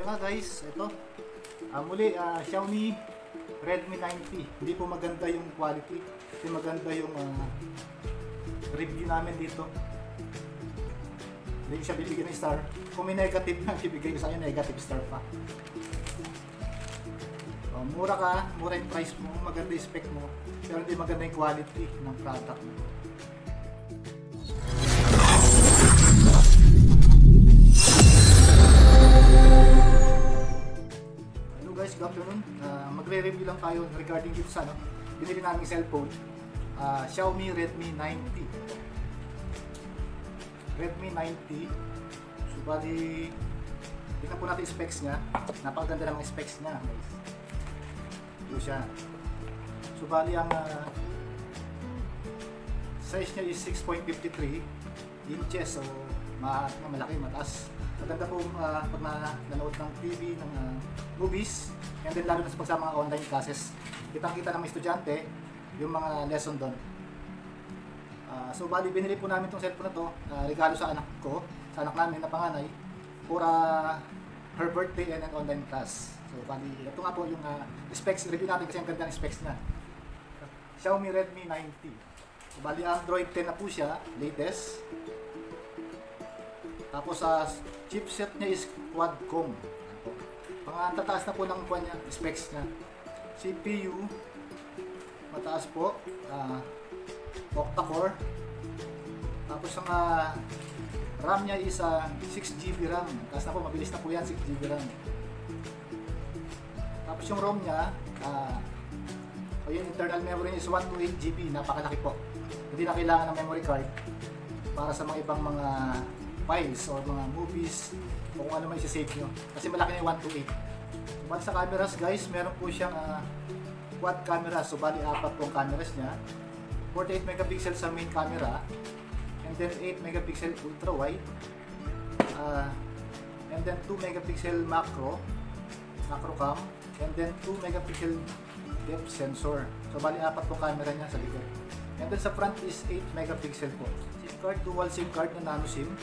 yun nga guys, ito. Muli, Xiaomi Redmi 90. Hindi po maganda yung quality. Hindi maganda yung review namin dito. Hindi ko siya bibigyan ng star. Kung may negative na, bibigay ko sa inyo negative star pa. Mura ka, mura yung price mo, maganda yung spec mo, pero hindi maganda yung quality ng product mo. Hello guys, good afternoon. Magre-review lang tayo regarding dito sa binili namin cellphone, Xiaomi Redmi 90. Redmi 90. So bali, tingnan po natin specs niya. Napakaganda ng specs niya guys. Ito siya. So bali ang size niya is 6.53 inches. So malaki, mataas. Maganda po pag nanood ng TV, ng movies, and then lalo na sa pagsama mga online classes. Kitang-kita ng mga estudyante yung mga lesson doon. So bali binili po namin itong cellphone na to, regalo sa anak ko, sa anak namin na panganay, for her birthday and an online class. So bali, ito nga po yung specs, review natin kasi ang ganda ng specs na. Xiaomi Redmi 90. So bali Android 10 na po siya, latest. Tapos chipset niya is Qualcomm. Tataas na po ng niya, specs niya. CPU, mataas po, octa-core. Tapos ang RAM niya is 6GB RAM. Taas na po, mabilis na po yan, 6GB RAM. Tapos yung ROM niya, yung internal memory is 128GB, napakalaki po. Hindi na kailangan ng memory card para sa mga ibang mga files or mga movies o kung ano man i-save nyo. Kasi malaki na yung 128. Bali sa cameras guys, meron po siyang quad camera. So bali apat pong cameras niya. 48 megapixel sa main camera, and then 8 megapixel ultra wide, and then 2 megapixel macro cam, and then 2 megapixel depth sensor. So bali apat pong camera niya sa likod. And then sa front is 8 megapixel po. SIM card, dual SIM card na nano SIM.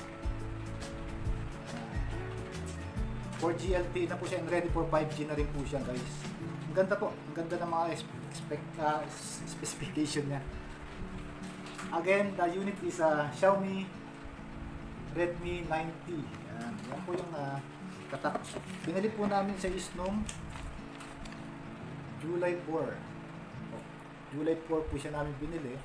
For GLTE na po siya and ready for 5G na rin po siya guys. Ang ganda po, ang ganda ng mga specification niya. Again, the unit is Xiaomi Redmi 90. Yan po yung katak. Binili po namin sa noong July 4. July 4 po siya namin binili.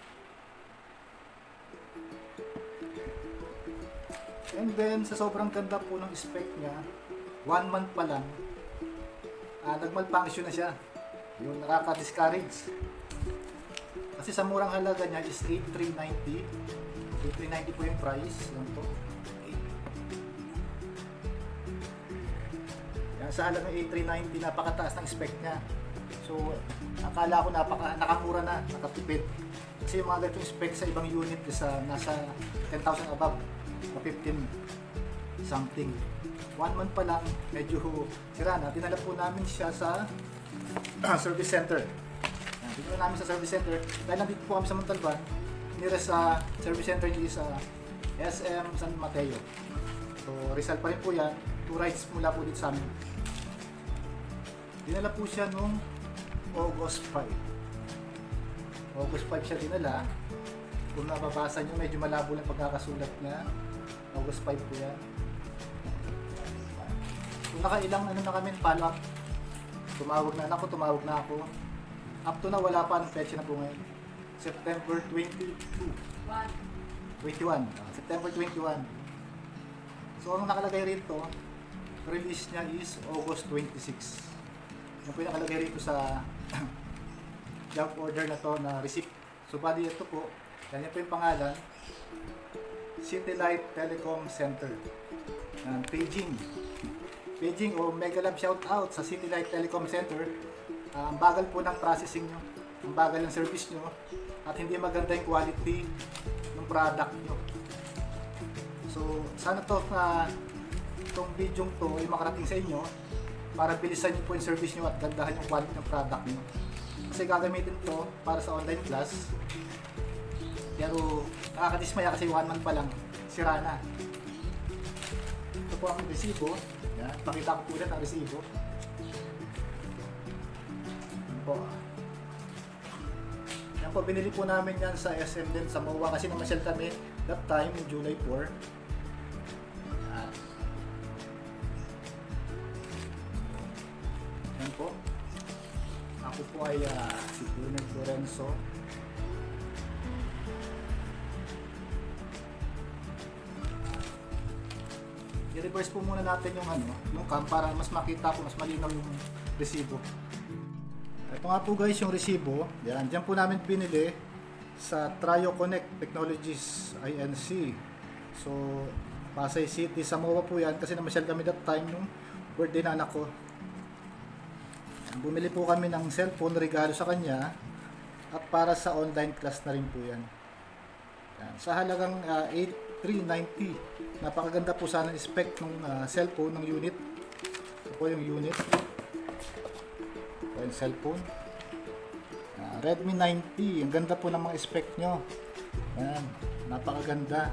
And then, sa sobrang ganda po ng spec niya, 1 month pa lang, nag-malfunction na siya. Yung nakaka-discourage. Kasi sa murang halaga niya is 8,390. 8,390 po yung price. Yan po. Yan, sa halagang 8,390, napakataas ng spec niya. So, akala ko nakamura na, nakatipid. Kasi yung mga ganitong spec sa ibang unit is nasa 10,000 above, 15 something. 1 month pa lang, medyo sira na. Dinala po namin siya sa service center. Dinala namin sa service center. Dahil nandito po kami sa Montalban, nearest sa service center niya is SM San Mateo. So, Rizal pa rin po yan. 2 rides mula po dito sa amin. Dinala po siya nung August 5. August 5 siya dinala. Kung nababasa nyo, medyo malabo lang pagkakasulat niya. August 5 po yan. Kung nakailang na kami, follow up. Tumawag na ako. Up to na, wala pa ng petsa na po ngayon. September 21. September 21. So, ang nakalagay rito, release niya is August 26. Yung po yung nakalagay rito sa job order na to na receipt. So, bali ito po, yan po yung pangalan, Citylite Telecom Center. Paging o mega love shout out sa Citylite Telecom Center. Ang bagal po ng processing nyo, ang bagal ng service nyo, at hindi maganda yung quality ng product nyo. So sana itong video to ay makarating sa inyo para bilisan nyo po yung service nyo at gandahan yung quality ng product nyo. Kasi gagamitin to para sa online class, pero nakakadismaya kasi 1 month pa lang, sira na. Ito po ang resibo. Yan, pakita ko po ulit ang resibo. Yan po. Yan po, binili po namin yan sa SM din sa MOA kasi namasyal kami that time, July 4. Yan. Yan po. Ako po ay si Brunel Lorenzo. I-reverse po muna natin yung yung cam para mas makita po, mas malinaw yung resibo. Ito nga po guys yung resibo. Yan, diyan po namin binili sa Trio Connect Technologies INC. So, Pasay City, Samoa po yan kasi namasyal kami that time nung birthday na anak ko. Bumili po kami ng cellphone regalo sa kanya at para sa online class na rin po yan. Yan, sa halagang 8,390. Napakaganda po sana ang spec ng cellphone ng unit. Ito po yung unit. Ito yung cellphone. Redmi 90. Ang ganda po ng mga spec nyo. Yan, napakaganda.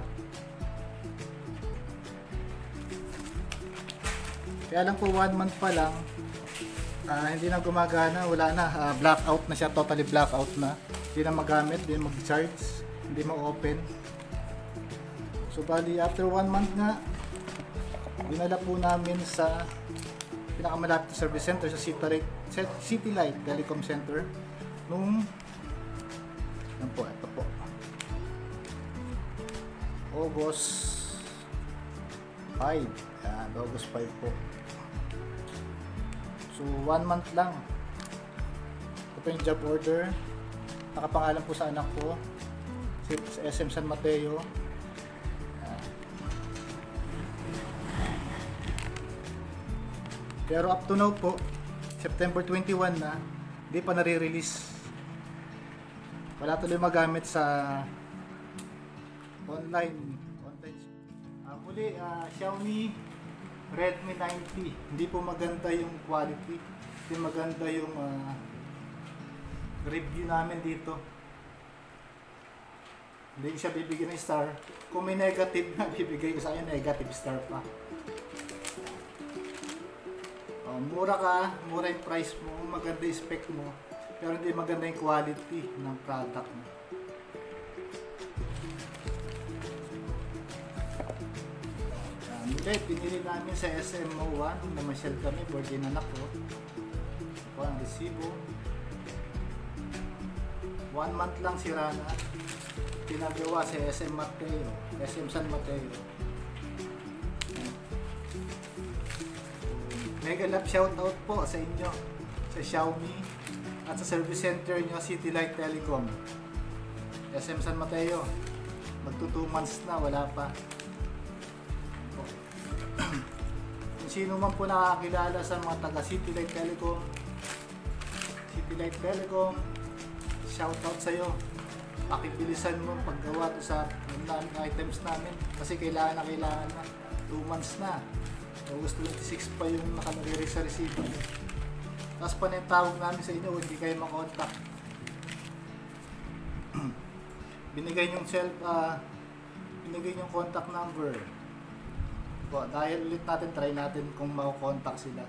Kaya lang po 1 month pa lang, hindi na gumagana, wala na, blackout na siya, totally blackout na. Hindi na magamit, hindi mag-charge, hindi ma-open. So bali after 1 month nga, dinala po namin sa pinakamalapit na service center sa City Light Telecom Center nung yan po, ito po, August 5. Yan, August 5 po. So 1 month lang. Ito po yung job order. Nakapangalan po sa anak ko, sa SM San Mateo. Pero up to now po, September 21 na, hindi pa nare-release. Wala tuloy magamit sa online. Muli, Xiaomi Redmi 90. Hindi po maganda yung quality. Hindi maganda yung review namin dito. Hindi siya bibigyan ng star. Kung may negative na, bibigay ko sa kanya negative star pa. Mura ka, mura yung price mo, maganda yung spec mo, pero hindi maganda yung quality ng product mo. Ulit, pinili namin sa SMO1 nung namasyal kami, birthday na anak ko. Ito ang resibo. 1 month lang sira na. Pinagawa sa SM Mateo, SM San Mateo. Mega love shoutout po sa inyo, sa Xiaomi at sa service center nyo, City Light Telecom, SM San Mateo. Magto 2 months na, wala pa. Kung sino man po nakakilala sa mga taga City Light Telecom, shoutout sa iyo. Pakibilisan mo paggawa to sa items namin kasi kailangan na 2 months na. August 26 pa yung nakalagay sa resibo. Tapos pa na yung tawag namin sa inyo, hindi kayo makontak. Binigay yung contact number. Po, dahil ulit natin, try natin kung mako-contact sila.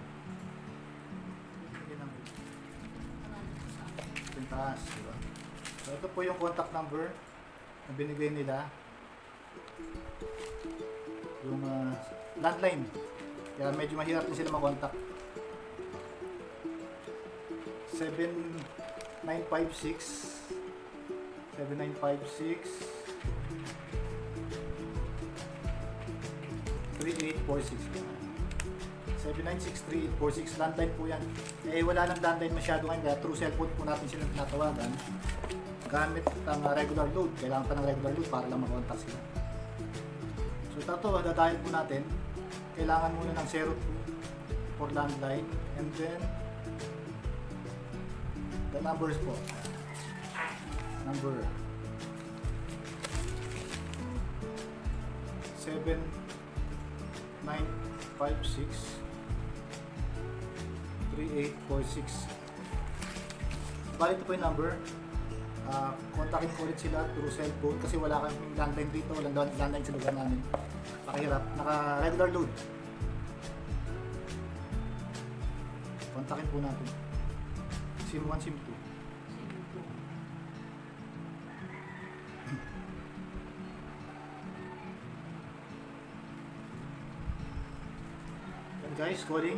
Pintaas, diba? So, ito po yung contact number na binigay nila. Yung landline. Kaya medyo mahirap din sila makontak. 7956 3846 7963846 landline po yan. Eh wala nang landline masyado ngayon kaya through cellphone po natin sila tinatawagan gamit ang regular load. Kailangan pa ng regular load para lang makontak sila. So ito, dadahin po natin. Kailangan muna ng 02 for landline and then the numbers po. Number 7956 3846. Bali ito po yung number. Kontakin ko ulit sila through cellphone kasi wala kaming landline dito, walang landline sa lugar namin. Pakahirap, naka regular load. Kontakin po natin. SIM 1, SIM 2. Yan guys, calling.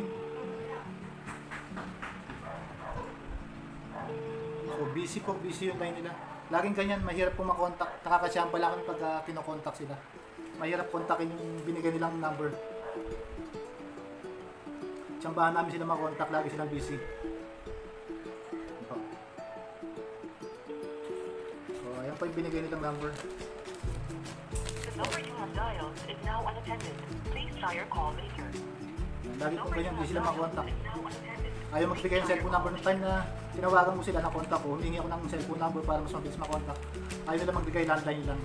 So busy yung line nila. Laging ganyan, mahirap po makontak. Nakakasiyampa lang pag kinokontak sila. Mahirap kontakin yung binigay nilang number. Tsambahan namin sila makontak, lagi silang busy. So ayan po yung binigay nilang number. The number you have dialed is now unattended. Please try your call later. Lagi po ganyan, hindi sila makontak. Ayaw magbigay ng cellphone number ng time na tinawagan mo sila na kontak ko. Humingi ako ng cellphone number para mas mabilis makontak. Ayaw nila magbigay, landline lang.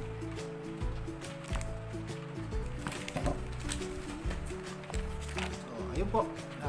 So, ayun po.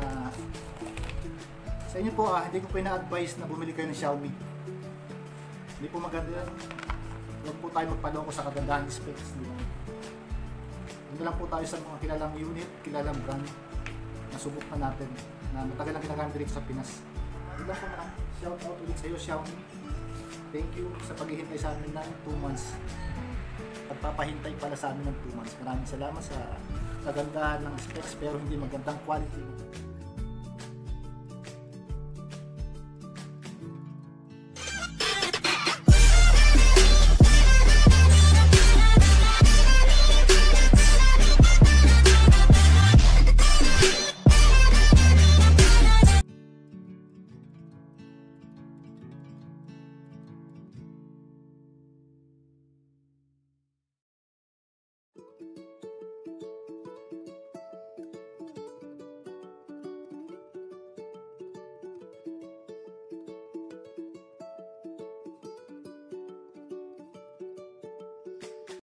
Sa inyo po, hindi ko po ina-advise na bumili kayo ng Xiaomi. Hindi po maganda yan. Huwag po tayo magpaloko sa kagandahan ng specs. Hindi lang po tayo sa mga kilalang unit, kilalang brand. Nasubok na natin na matagal na ginagamit dito sa Pinas. Yun lang po na. Shout out ulit sa iyo, Xiaomi. Thank you sa paghihintay sa amin ng 2 months. Pagpapahintay pala sa amin ng 2 months. Maraming salamat sa kagandahan ng specs pero hindi magandang quality.